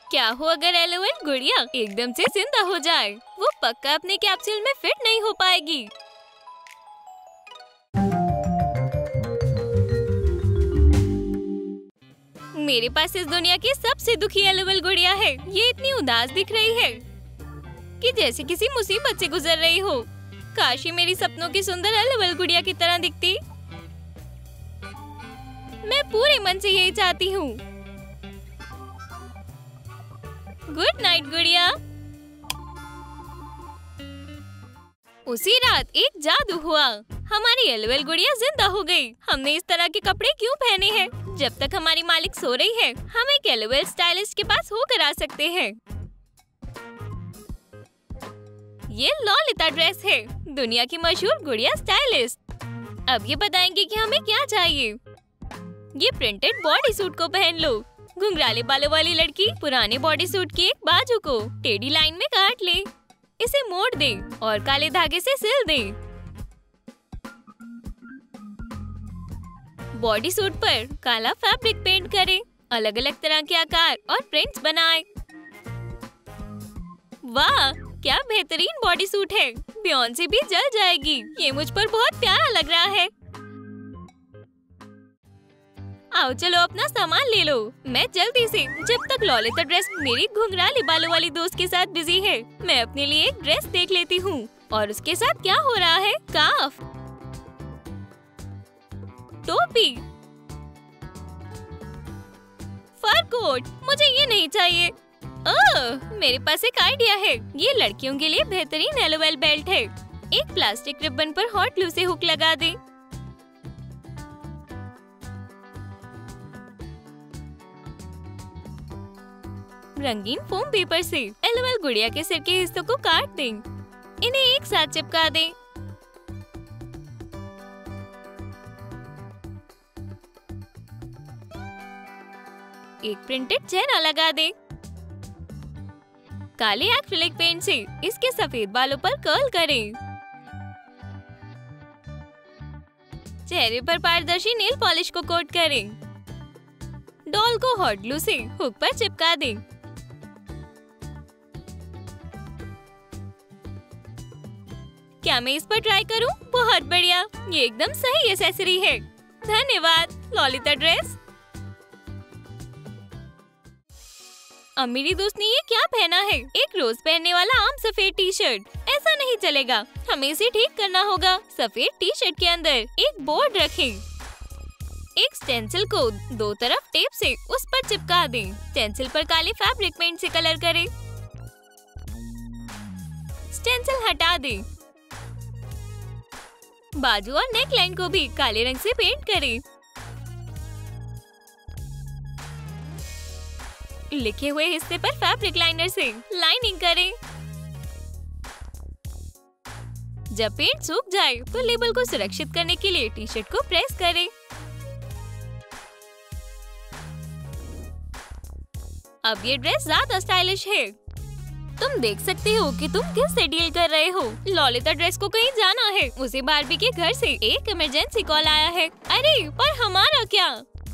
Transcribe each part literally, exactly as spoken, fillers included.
क्या हो अगर एलोवेल गुड़िया एकदम से जिंदा हो जाए? वो पक्का अपने कैप्सूल में फिट नहीं हो पाएगी। मेरे पास इस दुनिया की सबसे दुखी एलोवेल गुड़िया है। ये इतनी उदास दिख रही है कि जैसे किसी मुसीबत से गुजर रही हो। काश ये मेरी सपनों की सुंदर एलोवेल गुड़िया की तरह दिखती। मैं पूरे मन से यही चाहती हूँ। गुड नाइट गुड़िया। उसी रात एक जादू हुआ। हमारी एलोवेल गुड़िया जिंदा हो गई। हमने इस तरह के कपड़े क्यों पहने हैं? जब तक हमारी मालिक सो रही है, हम एक एलोवेल स्टाइलिस्ट के पास होकर आ सकते हैं। ये लॉलिता ड्रेस है, दुनिया की मशहूर गुड़िया स्टाइलिस्ट। अब ये बताएंगे कि हमें क्या चाहिए। ये प्रिंटेड बॉडी सूट को पहन लो। घुंघराले बालों वाली लड़की पुराने बॉडी सूट की एक बाजू को टेढ़ी लाइन में काट ले, इसे मोड़ दे और काले धागे से सिल दे। बॉडी सूट पर काला फैब्रिक पेंट करें, अलग अलग तरह के आकार और प्रिंट्स बनाएं। वाह, क्या बेहतरीन बॉडी सूट है। बियॉन्से भी जल जाएगी। ये मुझ पर बहुत प्यारा लग रहा है। आओ चलो अपना सामान ले लो। मैं जल्दी से, जब तक लॉलिता ड्रेस मेरी घुंघराले बालों वाली दोस्त के साथ बिजी है, मैं अपने लिए एक ड्रेस देख लेती हूँ। और उसके साथ क्या हो रहा है? काफ, टोपी, फर कोट। मुझे ये नहीं चाहिए। ओह, मेरे पास एक आइडिया है। ये लड़कियों के लिए बेहतरीन एलोवेल बेल्ट है। एक प्लास्टिक रिबन पर हॉट ग्लू से हुक लगा दे। रंगीन फोम पेपर से एलोवेल गुड़िया के सिर के हिस्सों को काट दें। इन्हें एक साथ चिपका दें। एक प्रिंटेड चेहरा लगा दें। काले एक्रिलिक पेंट से इसके सफेद बालों पर कर्ल करें। चेहरे पर पारदर्शी नेल पॉलिश को कोट करें। डॉल को हॉट ग्लू से हुक पर चिपका दें। क्या मैं इस पर ट्राई करूं? बहुत बढ़िया, ये एकदम सही एक्सेसरी है। धन्यवाद लॉलिता ड्रेस। अब मेरी दोस्त ने ये क्या पहना है? एक रोज पहनने वाला आम सफेद टी शर्ट। ऐसा नहीं चलेगा, हमें इसे ठीक करना होगा। सफेद टी शर्ट के अंदर एक बोर्ड रखें। एक स्टेंसिल को दो तरफ टेप से उस पर चिपका दें। स्टेंसिल पर काले फैब्रिक पेंट से कलर करें। स्टेंसिल हटा दें। बाजू और नेक लाइन को भी काले रंग से पेंट करें। लिखे हुए हिस्से पर फैब्रिक लाइनर से लाइनिंग करें। जब पेंट सूख जाए तो लेबल को सुरक्षित करने के लिए टी शर्ट को प्रेस करें। अब ये ड्रेस ज्यादा स्टाइलिश है। तुम देख सकते हो कि तुम किससे डील कर रहे हो। लॉलिता ड्रेस को कहीं जाना है। उसे बार्बी के घर से एक इमरजेंसी कॉल आया है। अरे पर हमारा क्या?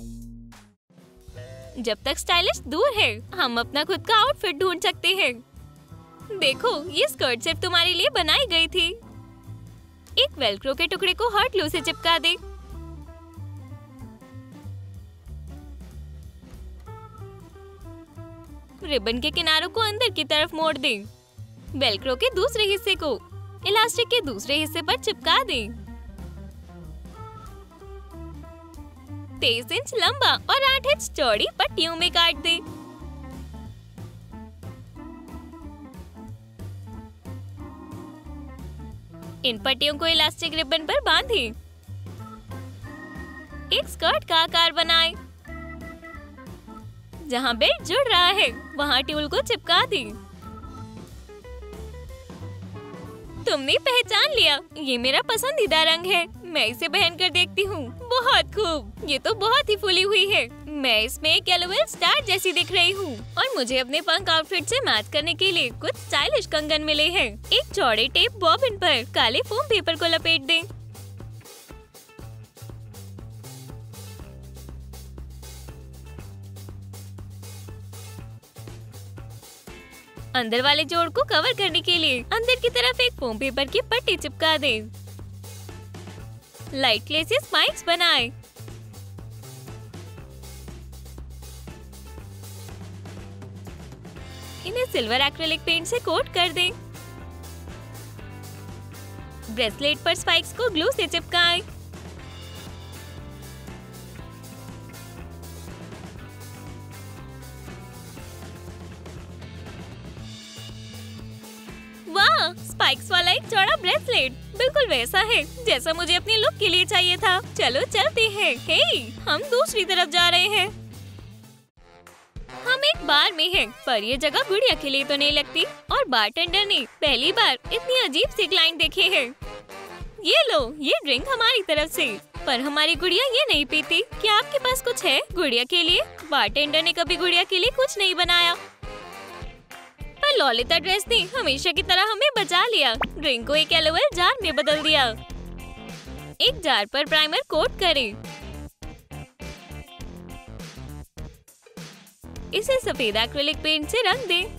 जब तक स्टाइलिस्ट दूर है, हम अपना खुद का आउटफिट ढूंढ सकते हैं। देखो, ये स्कर्ट सिर्फ तुम्हारे लिए बनाई गई थी। एक वेलक्रो के टुकड़े को हॉट ग्लू से चिपका दे। रिबन के किनारों को अंदर की तरफ मोड़ दें। वेलक्रो के दूसरे हिस्से को इलास्टिक के दूसरे हिस्से पर चिपका दें। तेईस इंच लंबा और आठ इंच चौड़ी पट्टियों में काट दें। इन पट्टियों को इलास्टिक रिबन पर बांधें। एक स्कर्ट का आकार बनाएं। जहाँ बेल्ट जुड़ रहा है, वहाँ ट्यूल को चिपका दें। तुमने पहचान लिया, ये मेरा पसंदीदा रंग है। मैं इसे पहन कर देखती हूँ। बहुत खूब, ये तो बहुत ही फूली हुई है। मैं इसमें एक एलोवेल स्टार जैसी दिख रही हूँ। और मुझे अपने पंख आउटफिट से मैच करने के लिए कुछ स्टाइलिश कंगन मिले हैं। एक चौड़े टेप बॉबिन पर काले फोम पेपर को लपेट दें। अंदर वाले जोड़ को कवर करने के लिए अंदर की तरफ एक फोम पेपर की पट्टी चिपका दें। लाइट क्ले से स्पाइक्स बनाएं। इन्हें सिल्वर एक्रिलिक पेंट से कोट कर दें। ब्रेसलेट पर स्पाइक्स को ग्लू से चिपकाएं। वाह, स्पाइक्स वाला एक चौड़ा ब्रेसलेट बिल्कुल वैसा है जैसा मुझे अपनी लुक के लिए चाहिए था। चलो चलते हैं। हे, हम दूसरी तरफ जा रहे हैं। हम एक बार में हैं, पर ये जगह गुड़िया के लिए तो नहीं लगती। और बारटेंडर ने पहली बार इतनी अजीब सी क्लाइंट देखे हैं। ये लो, ये ड्रिंक हमारी तरफ से, पर हमारी गुड़िया ये नहीं पीती। क्या आपके पास कुछ है गुड़िया के लिए? बारटेंडर ने कभी गुड़िया के लिए कुछ नहीं बनाया, पर ललिता ड्रेस ने हमेशा की तरह हमें बचा लिया। ड्रिंक को एक एलोवेरा जार में बदल दिया। एक जार पर प्राइमर कोट करें। इसे सफेद एक्रिलिक पेंट से रंग दें।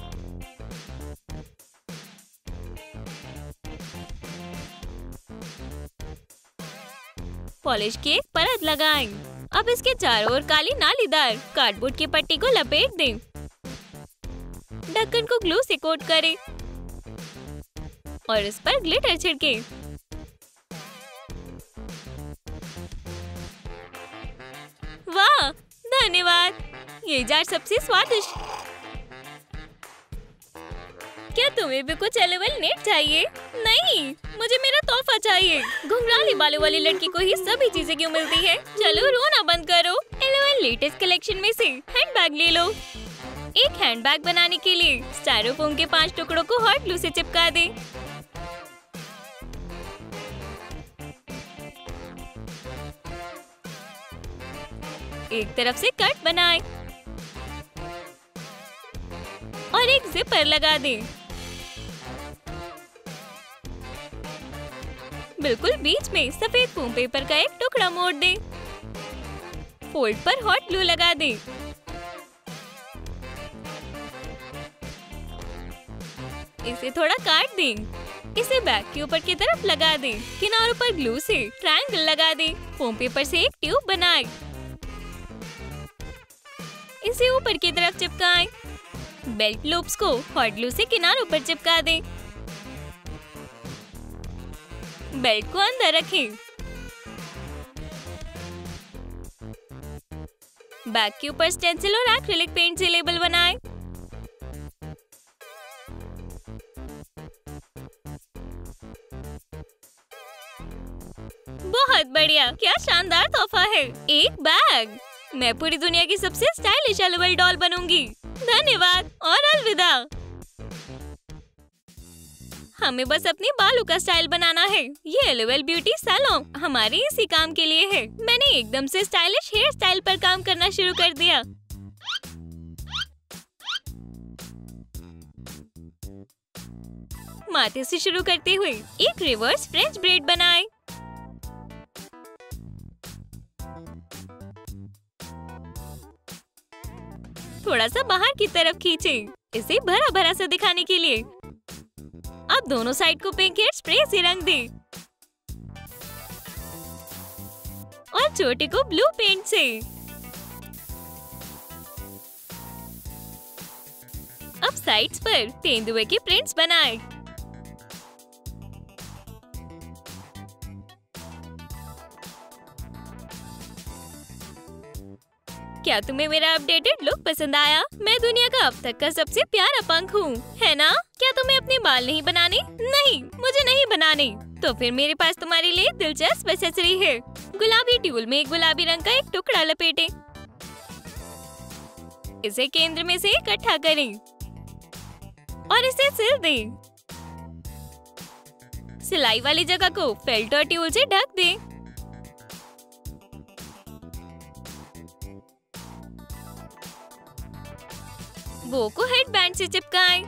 पॉलिश की एक परत लगाएं। अब इसके चारों ओर काली नालीदार कार्डबोर्ड की पट्टी को लपेट दें। ढक्कन को ग्लू से कोट करें और इस पर ग्लिटर छिड़कें। वाह, धन्यवाद। ये जार सबसे स्वादिष्ट। क्या तुम्हें भी कुछ एलोवेरा नेट चाहिए? नहीं, मुझे मेरा तोहफा चाहिए। घुंघराले बालों वाली लड़की को ही सभी चीजें क्यों मिलती है? चलो रोना बंद करो। एलोवेरा लेटेस्ट कलेक्शन में से हैंडबैग ले लो। एक हैंडबैग बनाने के लिए स्टाइरोफोम के पांच टुकड़ों को हॉट ग्लू से चिपका दें। एक तरफ से कट बनाएं और एक जिपर लगा दें। बिल्कुल बीच में सफेद फोम पेपर का एक टुकड़ा मोड़ दें। फोल्ड पर हॉट ग्लू लगा दें। इसे थोड़ा काट दें। इसे बैग के ऊपर की तरफ लगा दें। किनारों पर ग्लू से ट्रायंगल लगा दें। फोम पेपर से एक ट्यूब बनाएं। इसे ऊपर की तरफ चिपकाएं। बेल्ट लूप्स को हॉट ग्लू से किनारों पर चिपका दें। बेल्ट को अंदर रखें। बैग के ऊपर स्टेंसिल और एक्रिलिक पेंट से लेबल बनाएं। बहुत बढ़िया, क्या शानदार तोहफा है। एक बैग। मैं पूरी दुनिया की सबसे स्टाइलिश एलोवेरा डॉल बनूंगी। धन्यवाद और अलविदा। हमें बस अपने बालों का स्टाइल बनाना है। ये एलोवेरा ब्यूटी सैलून हमारे इसी काम के लिए है। मैंने एकदम से स्टाइलिश हेयर स्टाइल पर काम करना शुरू कर दिया। माथे से शुरू करते हुए एक रिवर्स फ्रेंच ब्रेड बनाएं। थोड़ा सा बाहर की तरफ खींचें, इसे भरा भरा सा दिखाने के लिए। अब दोनों साइड को पिंक हेयर स्प्रे से रंग दें और चोटी को ब्लू पेंट से। अब साइड्स पर तेंदुए के प्रिंट्स बनाएं। क्या तुम्हें मेरा अपडेटेड लुक पसंद आया? मैं दुनिया का अब तक का सबसे प्यारा पंख हूँ, है ना? क्या तुम्हें अपने बाल नहीं बनाने? नहीं, मुझे नहीं बनाने। तो फिर मेरे पास तुम्हारे लिए दिलचस्प एक्सेसरी है। गुलाबी ट्यूल में एक गुलाबी रंग का एक टुकड़ा लपेटें। इसे केंद्र में से इकट्ठा करें और इसे सिल दें। सिलाई वाली जगह को फेल्ट और ट्यूल से ढक दें। बो को हेडबैंड से चिपकाएं।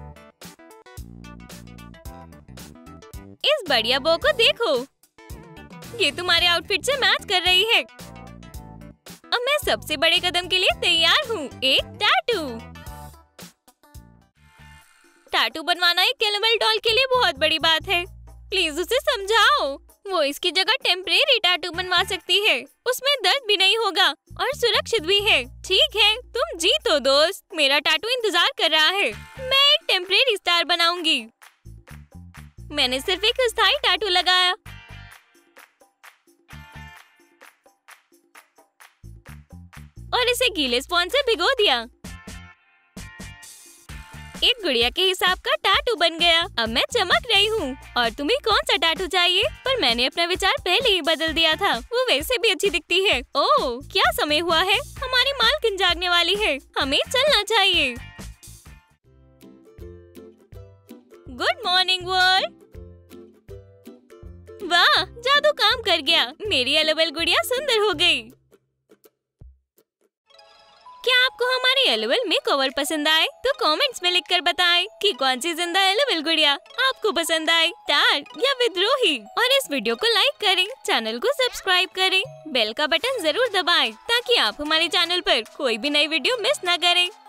इस बढ़िया बो को देखो, ये तुम्हारे आउटफिट से मैच कर रही है। अब मैं सबसे बड़े कदम के लिए तैयार हूँ, एक टैटू। टैटू बनवाना एक कैरामेल डॉल के लिए बहुत बड़ी बात है। प्लीज उसे समझाओ। वो इसकी जगह टेम्परेरी टैटू बनवा सकती है। उसमें दर्द भी नहीं होगा और सुरक्षित भी है। ठीक है, तुम जीतो दोस्त। मेरा टैटू इंतजार कर रहा है। मैं एक टेम्परेरी स्टार बनाऊंगी। मैंने सिर्फ एक अस्थायी टैटू लगाया। और इसे गीले स्पॉन्ज से भिगो दिया। एक गुड़िया के हिसाब का टैटू बन गया। अब मैं चमक रही हूँ। और तुम्हें कौन सा टैटू चाहिए? पर मैंने अपना विचार पहले ही बदल दिया था। वो वैसे भी अच्छी दिखती है। ओह, क्या समय हुआ है? हमारी मालकिन जागने वाली है। हमें चलना चाहिए। Good morning world. वाह, जादू काम कर गया। मेरी एलोवेल गुड़िया सुंदर हो गई। क्या आपको हमारे एलोवेल मेकओवर पसंद आए? तो कमेंट्स में लिखकर बताएं कि कौन सी जिंदा एलोवेल गुड़िया आपको पसंद आई, स्टार या विद्रोही। और इस वीडियो को लाइक करें, चैनल को सब्सक्राइब करें, बेल का बटन जरूर दबाएं ताकि आप हमारे चैनल पर कोई भी नई वीडियो मिस न करें।